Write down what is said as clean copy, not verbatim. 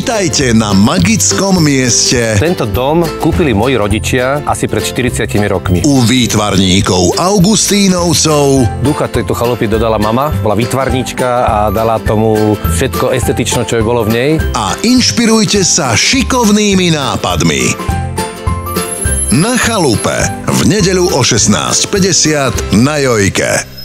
Vitajte na magickom mieste Tento dom kúpili moji rodičia asi pred 40 rokmi. u výtvarníkov Augustínovcov. Ducha tejto chalupy dodala mama, bola výtvarníčka a dala tomu všetko estetično, čo bolo v nej. A inšpirujte sa šikovnými nápadmi. Na chalupe v nedeľu o 16:50 na Jojke.